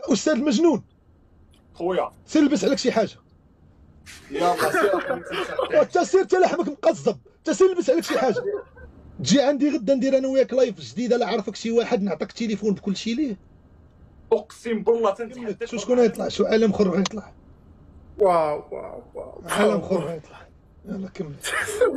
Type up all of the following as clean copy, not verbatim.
استاذ المجنون خويا سير لبس عليك شي حاجه. يلا سير. وانت سير حتى لحمك مقزب، انت سير لبس عليك شي حاجه. تجي عندي غدا ندير انا وياك لايف جديد، لا عرفك شي واحد نعطيك التليفون بكل شي ليه. اقسم بالله تنتحدى. شكون يطلع؟ شو عالم اخر غيطلع؟ واو واو واو عالم اخر غيطلع. يلا كملت.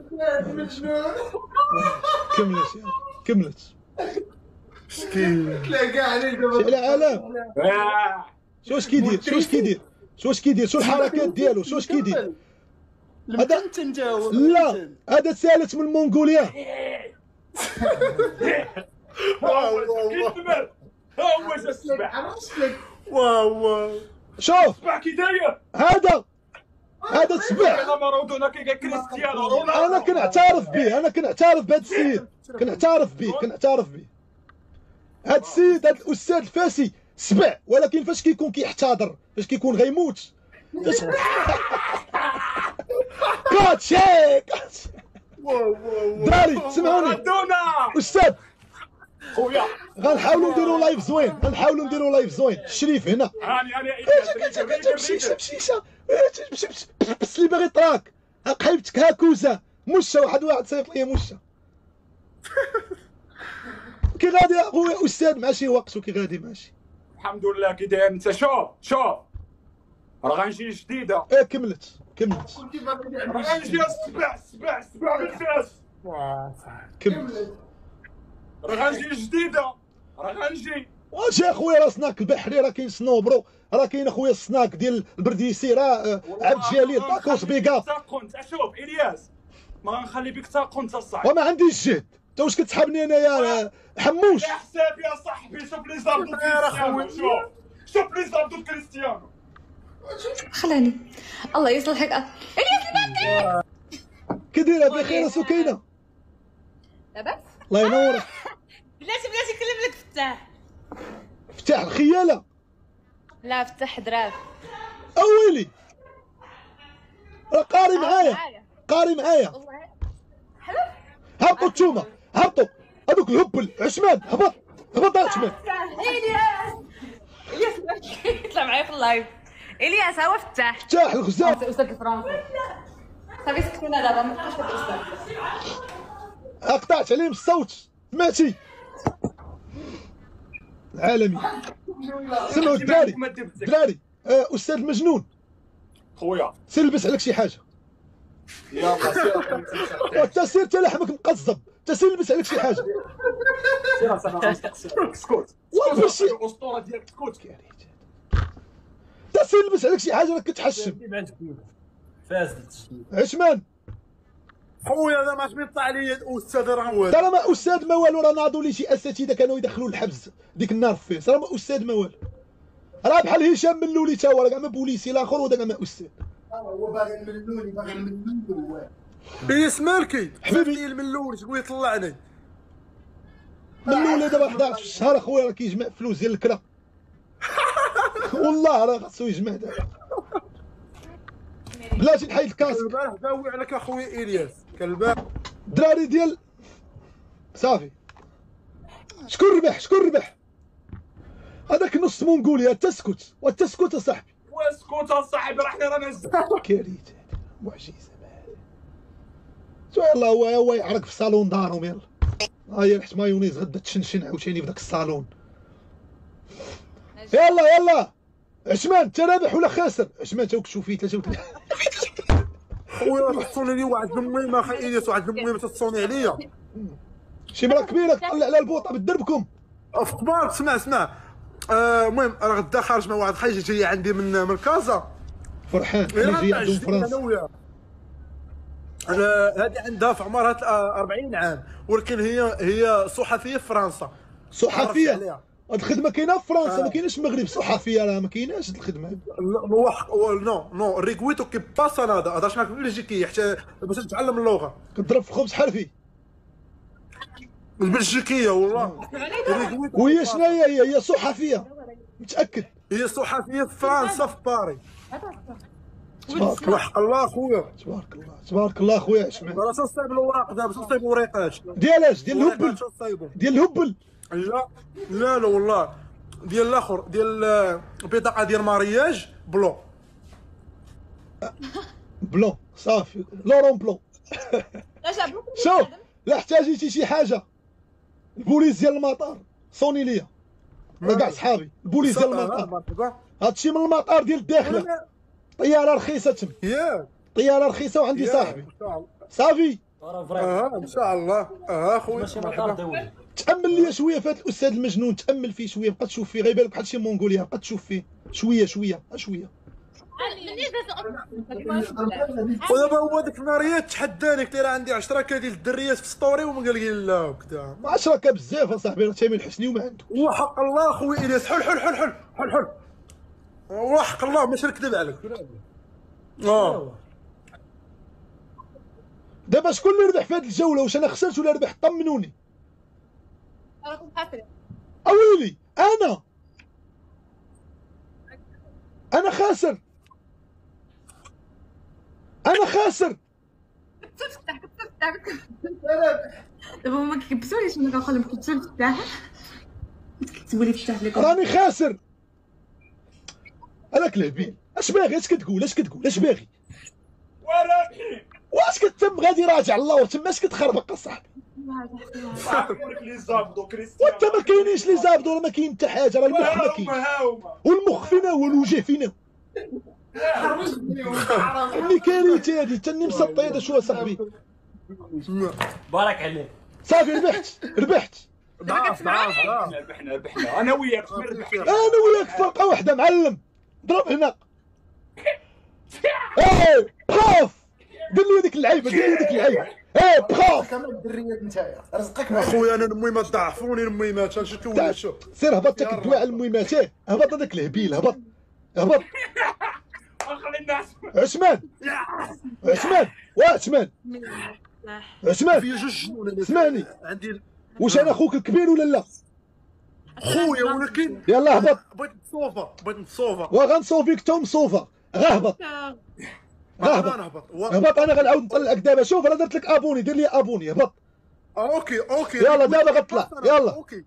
كملت كملت. مسكين تلاقى كاع عليك شي على عالم. شو كيدير؟ شو كيدير؟ شو الحركات ديالو؟ شو كيدير؟ هذا تنجاوب لا هذا سالت من المنغوليا. واو واو كيتمر ها هو جا السبع. واو واو شوف السبع كي داير هذا السبع. انا مارادونا كي كريستيانو رونالدو. انا كنعترف به، انا كنعترف بهذا السيد، كنعترف به. هذا السيد هذا الاستاذ الفاسي سبع، ولكن فاش كيكون كيحتضر، فاش كيكون غيموت كاتشي واو واو دراري سمعوني مارادونا استاذ. خويا غنحاولوا نديروا لايف زوين. الشريف هنا هاني بشيشه بس اللي باغي طراك قحيبتك هاكوزه مشى واحد صيفط لي مشى كي غادي اخويا استاذ مع شي وقت وكي غادي ماشي. الحمد لله. كي داير انت؟ شوف راه غنجي جديده. كملت راه غنجي السبع بالفاس. كملت. راه غنجي جديده. راه غنجي. واش اخويا راه سناك البحري، راه كاين سنوبرو، راه كاين اخويا السناك ديال البرديسي، راه عبد الجليل طاكوس بيكا. كنت شوف الياس ما غنخلي بك تاكل انت الصاحب. وما عنديش جهد. انت واش كتسحبني انايا حموش؟ يا حساب يا صاحبي. شوف لي زابدو كريستيانو. شوف لي زابدو كريستيانو. خلاني الله يصلحك. الياس البنتي كي دايره بخير سكينه؟ لاباس الله ينورك. بلاتي كلم لك فتح الخياله. لا فتح دراف اويلي راه قاري معايا. هبطوا نتوما، هبطوا هذوك الهبل. عثمان هبط عثمان. الياس يطلع معايا في اللايف. الياس هو فتح الغزال. استاذ الفرنسي صافي سكتونا دابا ما بقاش كتوصل. قطعت عليهم الصوت ماشي العالمي. سمعوا الدراري استاذ المجنون خويا سير لبس عليك شي حاجه. يلا سير. وانت سير حتى لحمك مقزب، انت سير لبس عليك شي حاجه. سكوت وفاش الاسطوره ديالك سكوت. انت سير لبس عليك شي حاجه راك كتحشم. عثمان خويا انا ما عرفتش يطلع عليا الاستاذ راه هو ترى ما استاذ ما والو، راه ناضوا لي شي اساتذه كانوا يدخلوا الحبس ديك النار في فاس، راه ما استاذ ما والو، راه بحال هشام من لولي تا هو راه كاع ما بوليسي الاخر ودا كاع ما استاذ. هو باغي الملولي هو بيس مالكي حبيبي. الملولي تقول يطلعني من لولي دابا 11 في الشهر اخويا راه كيجمع فلوس ديال الكرا والله راه خاصو يجمع دابا بلاتي نحيد الكاسك. البارح داوي عليك اخويا الياس كان البارح الدراري ديال صافي. شكون ربح؟ هذاك نص منغوليا. تسكت وتسكت اصاحبي. واسكت اصاحبي راه حنا رانا كارثه معجزه. يلا هو يعرق في صالون دارهم. يلا هي ريحه مايونيز غدا تشنشن عاوتاني في داك الصالون. يلا عثمان انت رابح ولا خاسر؟ عثمان تا كتشوفي 33. خويا تصوني لي واحد الميمه اخي الياس، واحد الميمه تصوني عليا شي مرا كبيره تطلع على البوطه بدربكم في قبار. اسمع المهم راه غدا خارج مع واحد حاجه جايه عندي من كازا. فرحان اللي جاي عندهم فرنسا. هذه عندها في عمرها 40 عام، ولكن هي صحفيه في فرنسا. صحفيه؟ هاد الخدمه كاينه في فرنسا ما كايناش في المغرب. صحفيه راه ما كايناش هاد الخدمه. نو ريكويتو كي باسا هذا هضرش معاك بالبلجيكيه حتى باش تتعلم اللغه. كضرب في خبز حرفي البلجيكيه والله. وهي شناهي؟ هي صحفيه متاكد؟ هي صحفيه في فرنسا في باري. وحق الله خويا. تبارك الله خويا عثمان. راه تصايب الوراق دابا تصايب وريقات ديال الهبل. لا والله ديال الاخر ديال البطاقه ديال مارياج بلون بلون صافي لورون بلون. لا جابوك شوف لا احتاجيتي شي حاجه البوليس ديال المطار صوني ليا كاع صحابي البوليس ديال المطار هادشي من المطار ديال الداخله طياره رخيصه تم طياره رخيصه وعندي صاحبي صافي ان شاء الله خويا ماشي مطار دولي. تامل لي شويه في هذا الاستاذ المجنون تامل فيه شويه بقى تشوف فيه غيبان لك بحال شي مونغوليا بقى تشوف فيه شويه شويه ودابا هو ديك النهاريه تحداني قلت له عندي 10 ديال الدريات في ستوري وما قال لي لا وكذا 10 بزاف اصاحبي راه تامين الحسني وما عنده وحق الله خويا الياس حل حل حل حل حل حل وحق الله ماشي نكذب عليك دابا شكون اللي ربح في هذه الجوله واش انا خسرت ولا ربح طمنوني راكم خاسرين اويلي انا خاسر تفتح دابا هما كيكبسوا لي شنو كنقول لهم كيكبسوا لي تفتح كتبوا لي تفتح لكم راني خاسر هذاك الهبيل اش باغي اش كتقول اش باغي ولكن واش كتم غادي راجع الله تما اش كتخربق اصاحبي عارفك لي زابدو كريستيانو وانت ما كاينينش لي زابدو راه ما كاين حتى حاجه راه المخ ما كاينش هاهما والمخ فينا هو الوجه فينا اللي كارثه هادي تاني مسطي هذا شو اصاحبي بارك عليك. صافي ربحت ربحنا انا وياك فرقه واحده معلم ضرب هنا ايه بخاف دير لي هذيك اللعيبه ايه بخاف كامل الدريات نتايا رزقك اخويا انا المهمات ضعفوني المهمات شنو تولي شوف سير هبط تاك الدواء على المهمات هبط هذاك الهبيل هبط خلي الناس عثمان في جوج جنون اسمعني عندي واش انا اخوك الكبير ولا لا خويا ولكن يلا هبط بغيت نتصوفا وغنصوفيك توم صوفا غهبط هبط انا غنعاود نطلعك دابا شوف انا درت لك ابوني دير لي ابوني هبط اوكي يلا دابا غطلع يلا اوكي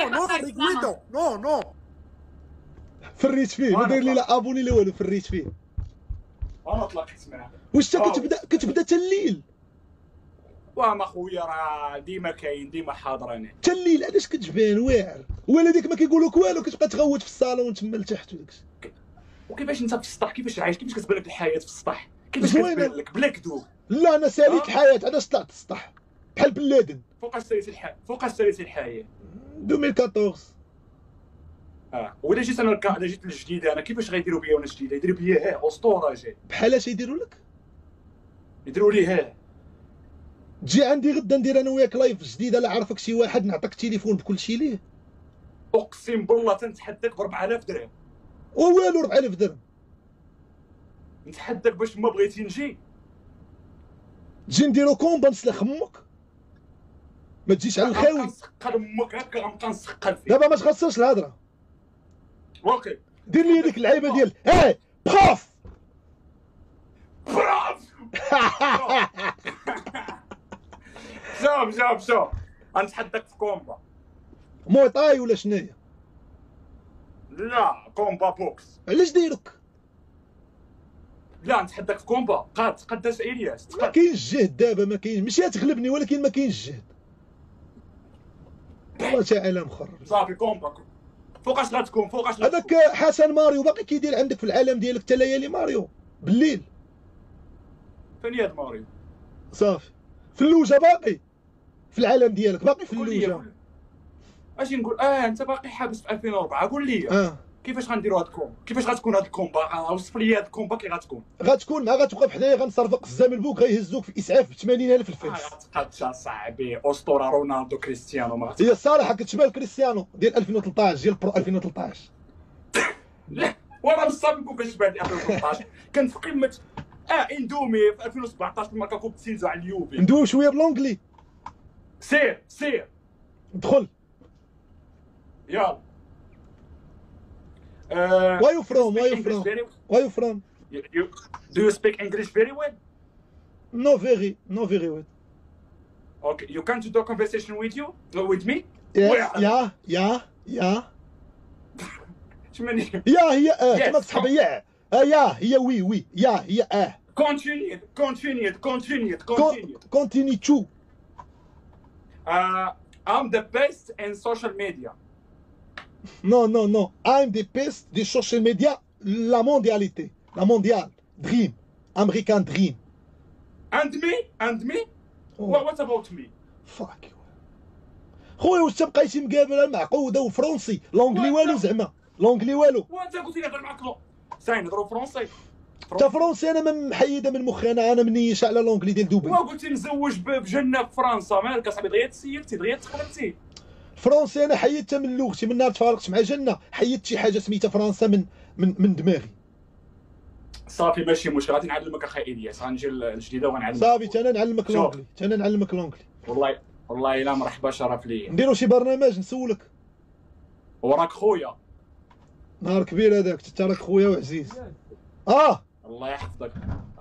نو فريت فيه ما داير لي لا ابوني لا والو فريت فيه انا طلقت معاه واش انت كتبدا حتى الليل وما خويا راه ديما كاين ديما حاضر انا حتى الليل علاش كتجبان واعر ولا ديك ما كيقولوك والو كتبقى تغوت في الصالون تما لتحت وداكشي وكيفاش انت في السطح كيفاش عايش كيفاش كتبان لك الحياه في السطح كيفاش زوينة. كتبان لك بلا كذوب لا انا ساليت الحياه علاش طلعت السطح بحال بن لادن فوقاش ساليت الحياه 2014 ولا جيت انا جيت للجديده انا كيفاش غيديروا بيا وانا جديده يديروا بيا اسطوره جاي بحال اش يديروا لك يديروا لي تجي عندي غدا ندير انا وياك لايف جديد لا عرفك شي واحد نعطيك التليفون بكل شيء ليه اقسم بالله تنتحداك ب 4000 درهم والو 4000 درهم نتحداك باش ما بغيتي نجي تجي نديرو كومبا نسلخ امك ما تجيش على الخاوي نسقل امك هكا غنبقى نسقل فيك دابا ما تخصصش الهضره اوكي دير لي هذيك اللعيبه ديال بخاف براف شوف غنتحداك في كومبا موطاي ولا شناهي لا كومبا بوكس علاش دايرك لا نتحداك في كومبا قداش الياس ما كاينش جهد دابا ما كاين ماشي تغلبني ولكن ما كاينش جهد والله تعالى مخرب صافي كومبا فوقاش غتكون هذاك حسن ماريو باقي كيدير عندك في العالم ديالك حتى ليالي ماريو بالليل فين هاد ماريو صافي في اللوجه باقي في العالم ديالك باقي في اللوجه اش نقول انت باقي حابس في 2004 قول لي كيفاش غنديروا هاد الكومبا كيفاش غتكون هاد الكومبا وصف لي هاد الكومبا كي غتكون مع غتوقف حدايا غنصرفق الزام البوك غيهزوك في اسعاف ب 80000 الفلس غتقادش صاحبي اسطوره رونالدو كريستيانو ما هي الصراحه كتشبه كريستيانو ديال 2013 ديال برو 2013 لا وانا بصح ما كنتش بعد 2013 كان في قمه اندومي في 2017 في الماركا كوب تسينزو على اليوفي ندوي شويه بلونجلي سير دخل يلا where you from Do you speak English very well? No very well. Okay, you can do a conversation with me? Yeah. 8. يا هي كما تسحب يا هي وي يا هي continue to I'm the best in social media. non I'm the best des social media la mondiale dream American dream and me what about me fuck you خويا واش تبقى شي مقابله معقوده وفرنسي لونجلي والو زعما لونجلي والو وانت قلت لي هضر معاك ساين نهضروا فرونسي تا فرونسي انا محيده من مخي انا منيش على لونجلي ديال دبي وقلتي مزوج بجنه في فرنسا مالك اصاحبي دغيا تسيبتي دغيا تقلبتي فرونسي انا حيدتها من لغتي من نهار تفارقت مع جنه حيدت شي حاجه سميتها فرنسا من دماغي صافي ماشي مشكل غادي نعلمك اخي الياس غنجي الجديده وغنعلمك صافي انا نعلمك لونجلي والله الا مرحبا شرف ليا نديرو شي برنامج نسولك وراك خويا نهار كبير هذاك انت راك خويا وعزيز الله يحفظك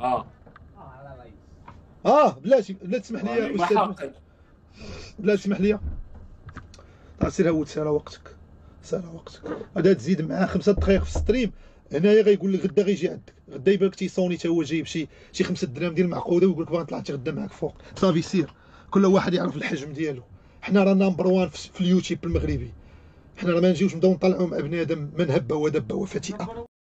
بلاتي تسمح لي استاذ بلاتي تسمح لي سير هود سالا وقتك غادا تزيد معاه 5 دقائق في الستريم هنايا غيقول لك غدا غيجي عندك غدا يبان لك تيصوني حتى هو جايب شي 5 دراهم ديال المعقوده ويقول لك باغي نطلع حتى غدا معاك فوق صافي سير كل واحد يعرف الحجم ديالو حنا رانا نمبر 1 في اليوتيوب المغربي حنا راه ما نجيوش نبداو نطلعوا مع بنادم من هبه ودبه وفتيئه